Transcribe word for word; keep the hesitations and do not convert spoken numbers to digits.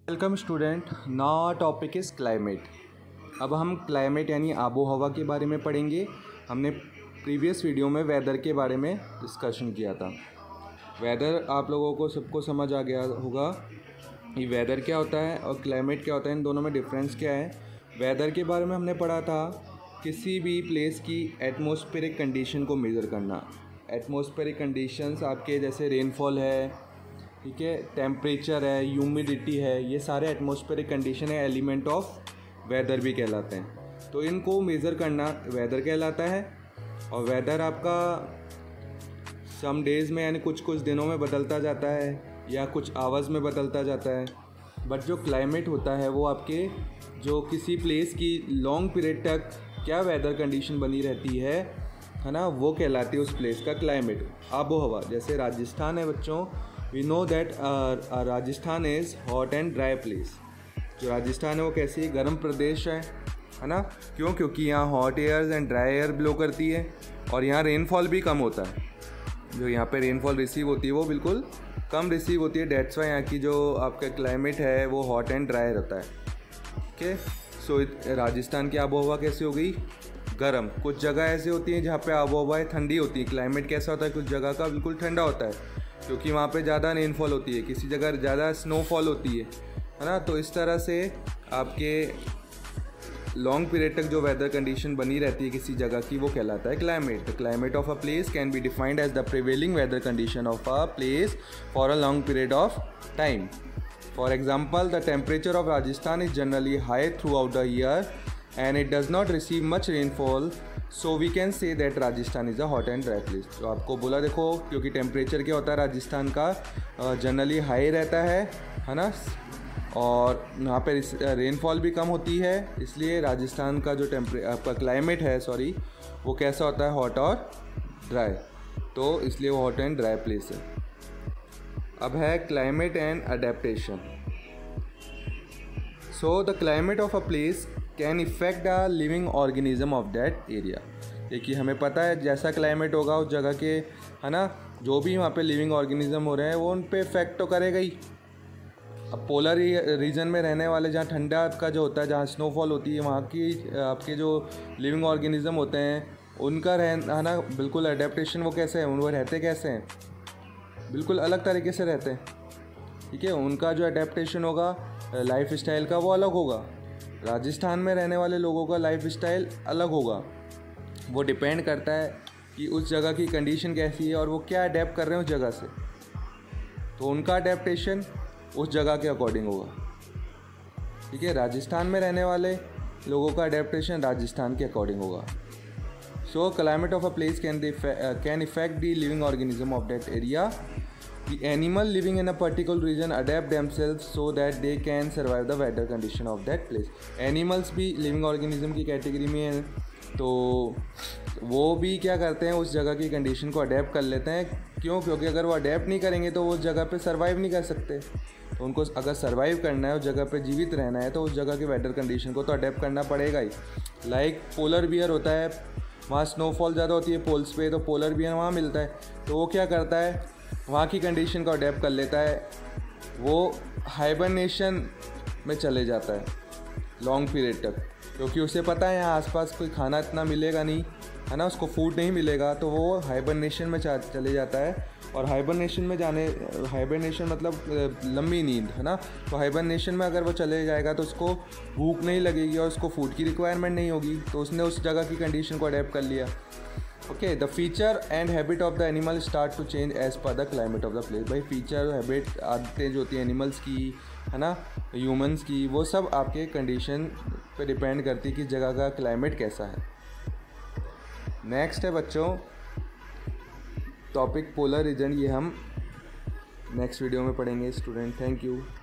Welcome student. Now topic is climate. अब हम climate यानी आबो हवा के बारे में पढ़ेंगे। हमने प्रीवियस वीडियो में वेदर के बारे में डिस्कशन किया था। वेदर आप लोगों को सबको समझ आ गया होगा कि वेदर क्या होता है और क्लाइमेट क्या होता है, इन दोनों में डिफरेंस क्या है। वेदर के बारे में हमने पढ़ा था किसी भी प्लेस की एटमॉस्फेरिक कंडीशन को मेज़र करना। एटमॉस्फेरिक कंडीशंस आपके जैसे रेनफॉल है, ठीक है, टेम्परेचर है, ह्यूमिडिटी है, ये सारे एटमॉस्फेरिक कंडीशन है, एलिमेंट ऑफ वेदर भी कहलाते हैं। तो इनको मेज़र करना वेदर कहलाता है। और वेदर आपका सम डेज़ में यानी कुछ कुछ दिनों में बदलता जाता है या कुछ आवर्स में बदलता जाता है। बट जो क्लाइमेट होता है वो आपके जो किसी प्लेस की लॉन्ग पीरियड तक क्या वेदर कंडीशन बनी रहती है है ना, वो कहलाती है उस प्लेस का क्लाइमेट, आबो हवा। जैसे राजस्थान है बच्चों, we know that Rajasthan is hot and dry place. जो राजस्थान है वो कैसी गर्म प्रदेश है है ना। क्यों? क्योंकि यहाँ hot airs and dry air blow करती है और यहाँ रेनफॉल भी कम होता है। जो यहाँ पे रेनफॉल रिसीव होती है वो बिल्कुल कम रिसीव होती है। डेट्स वाई यहाँ की जो आपका क्लाइमेट है वो हॉट एंड ड्राई रहता है। ओके, सो राजस्थान की आबो हवा कैसी हो गई? गर्म। कुछ जगह ऐसी होती हैं जहाँ पे आबो हवा ठंडी होती है। क्लाइमेट कैसा होता है? कुछ जगह का बिल्कुल ठंडा होता है क्योंकि वहाँ पे ज़्यादा रेनफॉल होती है, किसी जगह ज़्यादा स्नोफॉल होती है है ना। तो इस तरह से आपके लॉन्ग पीरियड तक जो वेदर कंडीशन बनी रहती है किसी जगह की वो कहलाता है climate. The climate of a place can be defined as the prevailing weather condition of a place for a long period of time. For example, the temperature of Rajasthan is generally high throughout the year and it does not receive much rainfall, so we can say that Rajasthan is a hot and dry place। तो आपको बोला देखो, क्योंकि temperature क्या होता है राजस्थान का generally high रहता है है ना, और यहाँ पे रेनफॉल भी कम होती है, इसलिए राजस्थान का जो टेम्परे आपका क्लाइमेट है सॉरी वो कैसा होता है? हॉट और ड्राई। तो इसलिए वो हॉट एंड ड्राई प्लेस है। अब है climate and adaptation. So the climate of a place can affect the living organism of that area. देखिए हमें पता है जैसा क्लाइमेट होगा उस जगह के है ना, जो भी वहाँ पे लिविंग ऑर्गेनिज्म हो रहे हैं वो उन पे इफेक्ट तो करेगा ही। अब पोलर रीजन में रहने वाले जहाँ ठंडा का जो होता है, जहाँ स्नोफॉल होती है, वहाँ की आपके जो लिविंग ऑर्गेनिज्म होते हैं उनका रहना है ना बिल्कुल अडेप्टेशन वो कैसे है, वो रहते कैसे हैं? बिल्कुल अलग तरीके से रहते हैं, ठीक है। उनका जो अडेप्टेशन होगा लाइफ स्टाइल का वो अलग होगा। राजस्थान में रहने वाले लोगों का लाइफ स्टाइल अलग होगा। वो डिपेंड करता है कि उस जगह की कंडीशन कैसी है और वो क्या अडेप्ट कर रहे हैं उस जगह से। तो उनका अडेप्टेशन उस जगह के अकॉर्डिंग होगा, ठीक है। राजस्थान में रहने वाले लोगों का अडेप्टेशन राजस्थान के अकॉर्डिंग होगा। So climate of a place can can affect the living organism of that area. The animal living in a particular region adapt themselves so that they can survive the weather condition of that place। Animals भी living organism की category में हैं, तो वो भी क्या करते हैं उस जगह की कंडीशन को अडेप्ट कर लेते हैं। क्यों? क्योंकि अगर वो अडेप्ट नहीं करेंगे तो वो उस जगह पे सर्वाइव नहीं कर सकते। तो उनको अगर सर्वाइव करना है, उस जगह पे जीवित रहना है, तो उस जगह के वेदर कंडीशन को तो अडेप्ट करना पड़ेगा ही। लाइक पोलर बियर होता है, वहाँ स्नोफॉल ज़्यादा होती है पोल्स पे, तो पोलर बियर वहाँ मिलता है। तो वो क्या करता है, वहाँ की कंडीशन को अडेप्ट कर लेता है, वो हाइबरनेशन में चले जाता है लॉन्ग पीरियड तक, क्योंकि उसे पता है यहाँ आसपास कोई खाना इतना मिलेगा नहीं है ना, उसको फूड नहीं मिलेगा, तो वो हाइबरनेशन में चले जाता है। और हाइबरनेशन में जाने हाइबरनेशन मतलब लंबी नींद है ना। तो हाइबरनेशन में अगर वो चले जाएगा तो उसको भूख नहीं लगेगी और उसको फूड की रिक्वायरमेंट नहीं होगी, तो उसने उस जगह की कंडीशन को अडेप्ट कर लिया। Okay, the feature and habit of the animal start to change as per the climate of the place. भाई फीचर हैबिट आदतें जो होती हैं एनिमल्स की है ना, ह्यूमंस की, वो सब आपके कंडीशन पे डिपेंड करती है कि जगह का क्लाइमेट कैसा है। नेक्स्ट है बच्चों टॉपिक पोलर रीजन, ये हम नेक्स्ट वीडियो में पढ़ेंगे स्टूडेंट। Thank you.